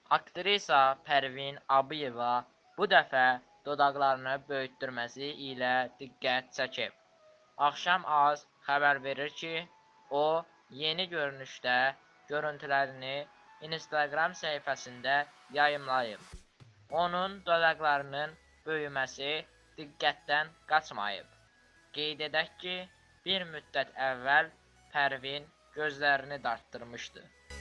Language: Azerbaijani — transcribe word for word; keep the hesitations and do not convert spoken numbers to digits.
Aktrisa Pərvin Abıyeva bu dəfə dodaqlarını böyütdürməsi ilə diqqət çəkib. Axşam Az xəbər verir ki, o yeni görünüşdə görüntülərini Instagram səhifəsində yayımlayıb. Onun dodaqlarının böyüməsi diqqətdən qaçmayıb. Qeyd edək ki, bir müddət əvvəl Pərvin gözlərini dartdırmışdı.